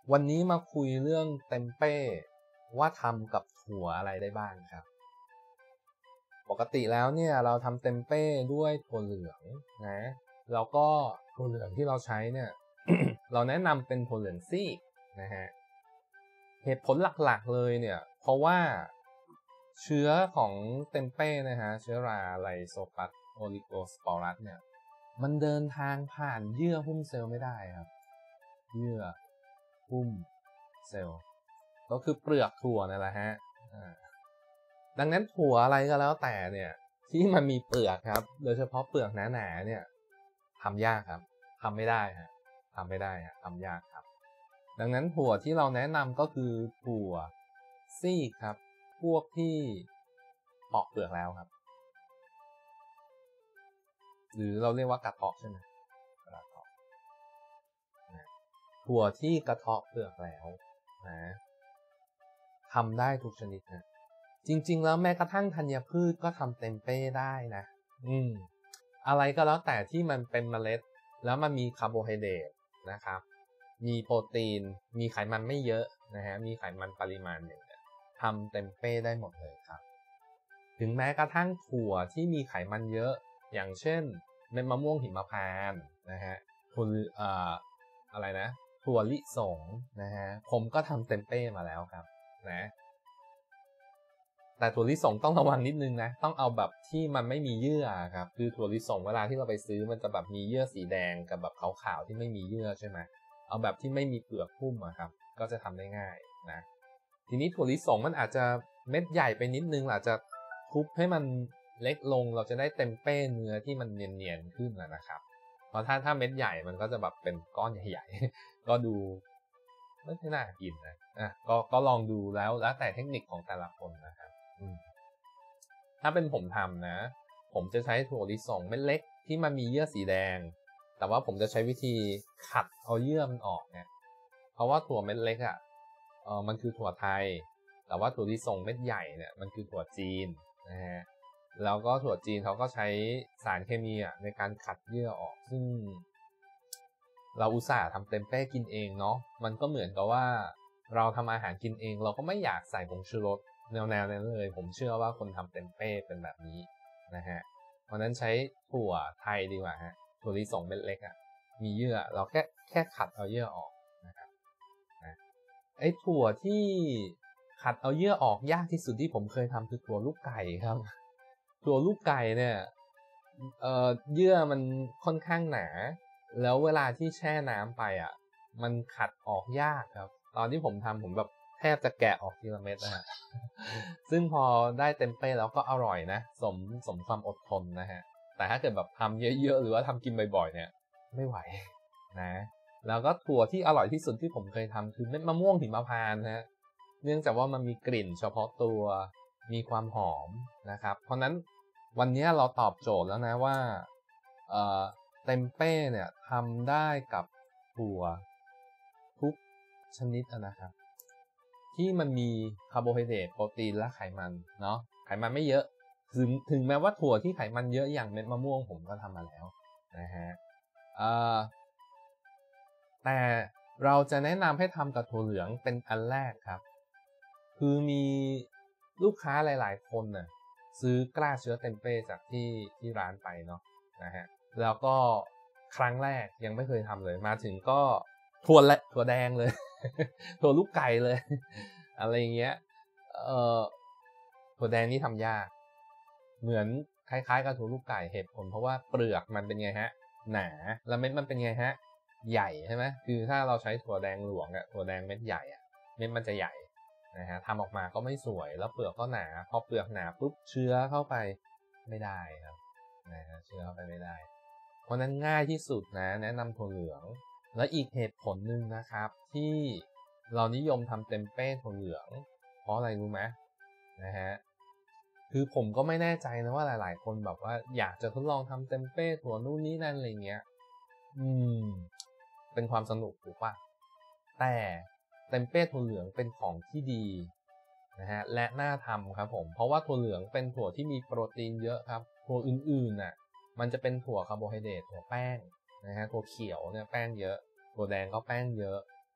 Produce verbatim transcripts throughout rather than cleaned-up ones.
วันนี้มาคุยเรื่องเต็มเป้ว่าทำกับถั่วอะไรได้บ้างครับปกติแล้วเนี่ยเราทำเต็มเป้ด้วยถั่วเหลืองนะแล้วก็ถั่วเหลืองที่เราใช้เนี่ย เราแนะนำเป็นถั่วเหลืองซีกนะฮะเหตุผลหลักๆเลยเนี่ยเพราะว่าเชื้อของเต็มเป้นะฮะเชื้อราไลโซปัสโอลิโกสปอรัสเนี่ยมันเดินทางผ่านเยื่อหุ้มเซลล์ไม่ได้ครับเยื่อหุ้มเซลล์ก็คือเปลือกถั่วนั่นแหละฮะดังนั้นถั่วอะไรก็แล้วแต่เนี่ยที่มันมีเปลือกครับโดยเฉพาะเปลือกหนาๆเนี่ยทำยากครับทำไม่ได้ฮะทำไม่ได้ฮะทำยากครับดังนั้นถั่วที่เราแนะนำก็คือถั่วซีกครับพวกที่ปอกเปลือกแล้วครับหรือเราเรียกว่ากระเทาะใช่ไหมกระเทาะถั่วที่กระเทาะเปลือกแล้วนะทำได้ทุกชนิดนะจริงๆแล้วแม้กระทั่งธัญพืชก็ทำเต็มเป้ได้นะอืมอะไรก็แล้วแต่ที่มันเป็นเมล็ดแล้วมันมีคาร์โบไฮเดรตนะครับมีโปรตีนมีไขมันไม่เยอะนะฮะมีไขมันปริมาณหนึ่งทำเต็มเป้ได้หมดเลยครับถึงแม้กระทั่งถั่วที่มีไขมันเยอะอย่างเช่นเม็ดมะม่วงหิมพานต์นะฮะถั่วเอ่ออะไรนะถั่วลิสงนะฮะผมก็ทำเต็มเป้มาแล้วครับนะแต่ถั่วลิสงต้องระวังนิดนึงนะต้องเอาแบบที่มันไม่มีเยื่อครับคือถั่วลิสงเวลาที่เราไปซื้อมันจะแบบมีเยื่อสีแดงกับแบบขาวๆที่ไม่มีเยื่อใช่ไหมเอาแบบที่ไม่มีเปลือกหุ้มอะครับก็จะทำได้ง่ายนะทีนี้ถั่วลิสงมันอาจจะเม็ดใหญ่ไปนิดนึงอาจจะทุบให้มันเล็กลงเราจะได้เต็มเป้เนื้อที่มันเนียนๆขึ้นนะครับเพราะถ้าถ้าเม็ดใหญ่มันก็จะแบบเป็นก้อนใหญ่ๆก็ดูไม่น่ากินนะอ่ะก็ก็ลองดูแล้วแล้วแต่เทคนิคของแต่ละคนนะครับถ้าเป็นผมทำนะผมจะใช้ถั่วลิสงเม็ดเล็กที่มันมีเยื่อสีแดงแต่ว่าผมจะใช้วิธีขัดเอาเยื่อมันออกเนี่ยเพราะว่าถั่วเม็ดเล็กอ่ะเออมันคือถั่วไทยแต่ว่าถั่วลิสงเม็ดใหญ่เนี่ยมันคือถั่วจีนนะฮะแล้วก็ถั่วจีนเขาก็ใช้สารเคมีอ่ะในการขัดเยื่อออกซึ่งเราอุตส่าห์ทำเต็มเป้กินเองเนาะมันก็เหมือนกับว่าเราทำอาหารกินเองเราก็ไม่อยากใส่ผงชูรสแนวแนวนั้นเลยผมเชื่อว่าคนทำเต็มเป้เป็นแบบนี้นะฮะเพราะนั้นใช้ถั่วไทยดีกว่าฮะถั่วลิสงเม็ดเล็กอ่ะมีเยื่อเราแค่แค่ขัดเอาเยื่อออกนะครับนะไอ้ถั่วที่ขัดเอาเยื่อออกยากที่สุดที่ผมเคยทำคือถั่วลูกไก่ครับถั่วลูกไก่เนี่ยเอ่อเยื่อมันค่อนข้างหนาแล้วเวลาที่แช่น้ำไปอ่ะมันขัดออกยากครับตอนที่ผมทำผมแบบแทบจะแกะออกทีละเม็ดนะฮะซึ่งพอได้เต็มเป้แล้วก็อร่อยนะสมสมความอดทนนะฮะแต่ถ้าเกิดแบบทำเยอะๆหรือว่าทำกินบ่อยๆเนี่ยไม่ไหวนะแล้วก็ถั่วที่อร่อยที่สุดที่ผมเคยทำคือเม็ดมะม่วงหิมพานต์นะฮะเนื่องจากว่ามันมีกลิ่นเฉพาะตัวมีความหอมนะครับเพราะนั้นวันนี้เราตอบโจทย์แล้วนะว่าเอ่อเต็มเป้เนี่ยทำได้กับถั่วทุกชนิดนะครับที่มันมีคาร์โบไฮเดรตโปรตีนและไขมันเนาะไขมันไม่เยอะถึงถึงแม้ว่าถั่วที่ไขมันเยอะอย่างเม็ดมะม่วงผมก็ทำมาแล้วนะฮะเอ่อแต่เราจะแนะนำให้ทำกับถั่วเหลืองเป็นอันแรกครับคือมีลูกค้าหลายๆคนน่ะซื้อกล้าเชื้อเต็มเป้จากที่ที่ร้านไปเนาะนะฮะแล้วก็ครั้งแรกยังไม่เคยทำเลยมาถึงก็ถั่วและถั่วแดงเลย ถั่วลูกไก่เลย อะไรเงี้ยเอ่อถั่วแดงนี่ทำยากเหมือนคล้ายๆกับถั่วลูกไก่เหตุผลเพราะว่าเปลือกมันเป็นไงฮะหนาแล้วเม็ดมันเป็นไงฮะใหญ่ใช่ไหมคือถ้าเราใช้ถั่วแดงหลวงอะถั่วแดงเม็ดใหญ่อะเม็ดมันจะใหญ่นะฮะทำออกมาก็ไม่สวยแล้วเปลือกก็หนาพอเปลือกหนาปุ๊บเชื้อเข้าไปไม่ได้ครับนะฮะเชื้อเข้าไปไม่ได้เพราะนั้นง่ายที่สุดนะแนะนำถั่วเหลืองและอีกเหตุผลหนึ่งนะครับที่เรานิยมทำเต็มเป้ถั่วเหลืองเพราะอะไรรู้ไหมนะฮะคือผมก็ไม่แน่ใจนะว่าหลายๆคนแบบว่าอยากจะทดลองทำเต็มเป้ถั่วนู่นนี่นั่นอะไรเงี้ยอืมเป็นความสนุกถูกป่ะแต่เต็มเป้ถั่วเหลืองเป็นของที่ดีนะฮะและน่าทำครับผมเพราะว่าถั่วเหลืองเป็นถั่วที่มีโปรตีนเยอะครับถั่วอื่นๆน่ะมันจะเป็นถั่วคาร์โบไฮเดรตถั่วแป้งนะฮะถั่วเขียวเนี่ยแป้งเยอะถั่วแดงก็แป้งเยอะ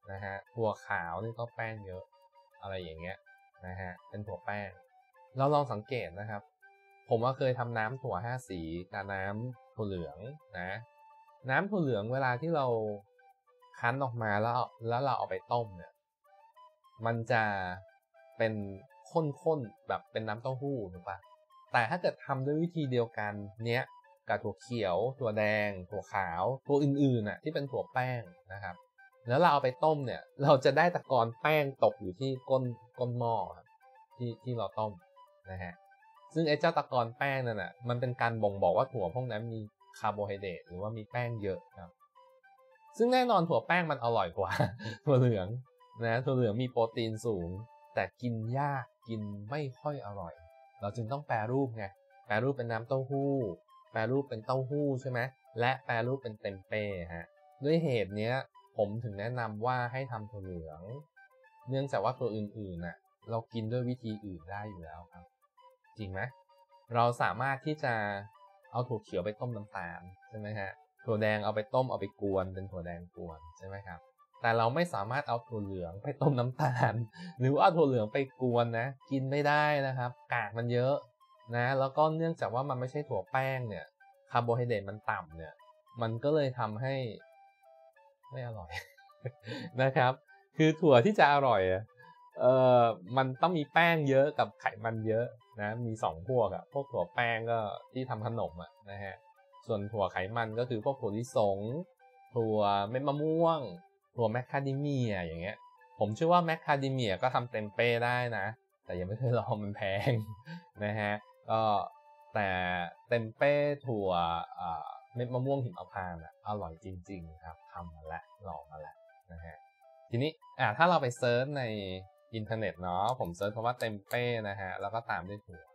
นะฮะถั่วขาวนี่ก็แป้งเยอะอะไรอย่างเงี้ยนะฮะเป็นถั่วแป้งเราลองสังเกตนะครับผมว่าเคยทำน้ำถั่วห้าสีกับน้ำถั่วเหลืองนะน้ำถั่วเหลืองเวลาที่เราคั้นออกมาแล้วแล้วเราเอาไปต้มเนี่ยมันจะเป็นข้นๆแบบเป็นน้ำเต้าหู้ถูกปะแต่ถ้าเกิดทำด้วยวิธีเดียวกันเนี้ยกับถั่วเขียวถั่วแดงถั่วขาวตัวอื่นๆน่ะที่เป็นถั่วแป้งนะครับแล้วเราเอาไปต้มเนี่ยเราจะได้ตะกอนแป้งตกอยู่ที่ก้นก้นหม้อครับที่ที่เราต้มนะฮะซึ่งไอ้เจ้าตะกอนแป้งนั่นน่ะมันเป็นการบ่งบอกว่าถั่วพวกนั้นมีคาร์โบไฮเดรตหรือว่ามีแป้งเยอะครับซึ่งแน่นอนถั่วแป้งมันอร่อยกว่า ถั่วเหลืองนะถั่วเหลืองมีโปรตีนสูงแต่กินยากกินไม่ค่อยอร่อยเราจึงต้องแปรรูปไงแปรรูปเป็นน้ำเต้าหู้แปรรูปเป็นเต้าหู้ใช่ไหมและแปรรูปเป็นเต็มเป้ฮะด้วยเหตุนี้ผมถึงแนะนำว่าให้ทำถั่วเหลืองเนื่องจากว่าตัวอื่นๆน่ะเรากินด้วยวิธีอื่นได้อยู่แล้วครับจริงไหมเราสามารถที่จะเอาถั่วเขียวไปต้มน้ำตาลใช่ไหมฮะถั่วแดงเอาไปต้มเอาไปกวนเป็นถั่วแดงกวนใช่ไหมครับแต่เราไม่สามารถเอาถั่วเหลืองไปต้มน้ำตาลหรือว่าเอาถั่วเหลืองไปกวนนะกินไม่ได้นะครับกากมันเยอะนะแล้วก็เนื่องจากว่ามันไม่ใช่ถั่วแป้งเนี่ยคาร์โบไฮเดรตมันต่ำเนี่ยมันก็เลยทำให้ไม่อร่อย นะครับคือถั่วที่จะอร่อยเอ่อมันต้องมีแป้งเยอะกับไขมันเยอะนะมีสองพวกอะพวกถั่วแป้งก็ที่ทำขนมอะนะฮะส่วนถั่วไขมันก็คือพวกถั่วลิสงถั่วเม็ดมะม่วงถั่วแมคคาเดเมียอย่างเงี้ยผมเชื่อว่าแมคคาเดเมียก็ทำเต็มเป้ได้นะแต่ยังไม่เคยลองมันแพง นะฮะก็แต่เต็มเป้ถั่วเม็ดมะม่วงหิมพานต์อร่อยจริงๆครับทำมาแล้วลองมาแล้วนะฮะทีนี้อ่าถ้าเราไปเซิร์ชในอินเทอร์เน็ตเนาะผมเซิร์ชคำว่าเต็มเป้นะฮะแล้วก็ตามด้วยถั่ว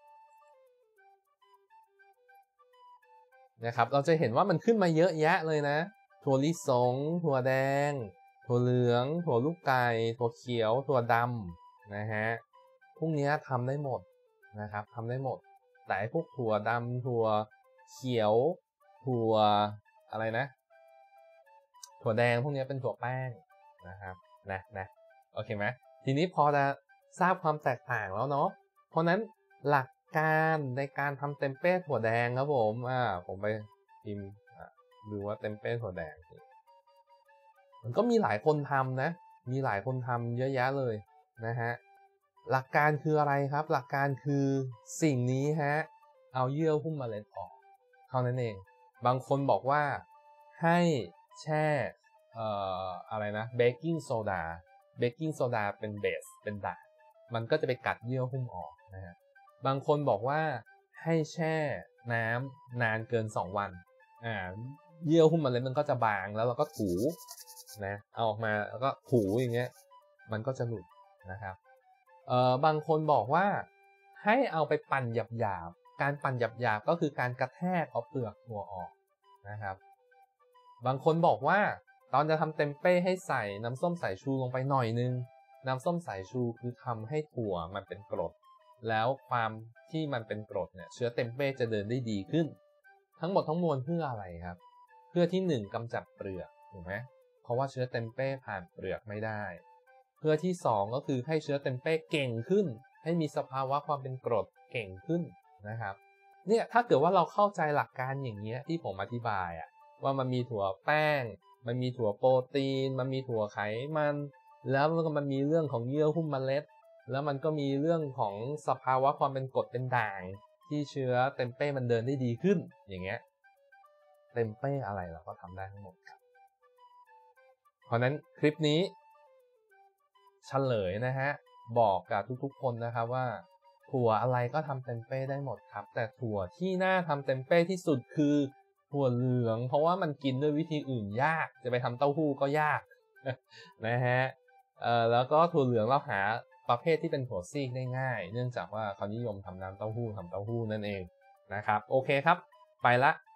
นะครับเราจะเห็นว่ามันขึ้นมาเยอะแยะเลยนะถั่วลิสงถั่วแดงถั่วเหลืองถั่วลูกไก่ถั่วเขียวถั่วดำนะฮะพวกนี้ทำได้หมดนะครับทำได้หมดแต่พวกถั่วดำถั่วเขียวถั่วอะไรนะถั่วแดงพวกนี้เป็นถั่วแป้งนะครับนะนะโอเคไหมทีนี้พอจะทราบความแตกต่างแล้วเนาะเพราะนั้นหลักการในการทำเต็มเป้ถั่วแดงครับผมอ่าผมไปพิมพ์ดูว่าเต็มเป้ถั่วแดงมันก็มีหลายคนทำนะมีหลายคนทำเยอะแยะเลยนะฮะหลักการคืออะไรครับหลักการคือสิ่งนี้ฮะเอาเยื่อหุ้มเมล็ดออกเท่านั้นเองบางคนบอกว่าให้แช่เอ่ออะไรนะเบกกิ้งโซดาเบกกิ้งโซดาเป็นเบสเป็นด่างมันก็จะไปกัดเยื่อหุ้มออกนะฮะบางคนบอกว่าให้แช่น้ำนานเกินสองวันอ่าเยื่อหุ้มเมล็ดมันก็จะบางแล้วเราก็ถูนะเอาออกมาแล้วก็ถูอย่างเงี้ยมันก็จะหลุดนะครับเอ่อบางคนบอกว่าให้เอาไปปั่นหยาบๆการปั่นหยาบๆก็คือการกระแทกเอาเปลือกถั่วออกนะครับบางคนบอกว่าตอนจะทำเต็มเป้ให้ใส่น้ำส้มสายชูลงไปหน่อยนึงน้ำส้มสายชูคือทำให้ถั่วมันเป็นกรดแล้วความที่มันเป็นกรดเนี่ยเชื้อเต็มเป้จะเดินได้ดีขึ้นทั้งหมดทั้งมวลเพื่ออะไรครับเพื่อที่หนึ่งกำจัดเปลือกถูกไหมเพราะว่าเชื้อเต็มเป้ผ่านเปลือกไม่ได้เพื่อที่สองก็คือให้เชื้อเต็มเป้เก่งขึ้นให้มีสภาวะความเป็นกรดเก่งขึ้นนะครับเนี่ยถ้าเกิดว่าเราเข้าใจหลักการอย่างเงี้ยที่ผมอธิบายอะว่ามันมีถั่วแป้งมันมีถั่วโปรตีนมันมีถั่วไขมันแล้วมันมีเรื่องของเยื่อหุ้มเมล็ดแล้วมันก็มีเรื่องของสภาวะความเป็นกรดเป็นด่างที่เชื้อเต็มเป้มันเดินได้ดีขึ้นอย่างเงี้ยเต็มเป้อะไรเราก็ทำได้ทั้งหมดครับเพราะนั้นคลิปนี้เฉลยนะฮะบอกกับทุกๆคนนะครับว่าถั่วอะไรก็ทำเต็มเป้ได้หมดครับแต่ถั่วที่น่าทำเต็มเป้ที่สุดคือถั่วเหลืองเพราะว่ามันกินด้วยวิธีอื่นยากจะไปทำเต้าหู้ก็ยาก นะฮะเอ่อแล้วก็ถั่วเหลืองเราหาประเภทที่เป็นถั่วซีกได้ง่ายเนื่องจากว่าเขานิยมทำน้ำเต้าหู้ทำเต้าหู้นั่นเองนะครับโอเคครับไปละ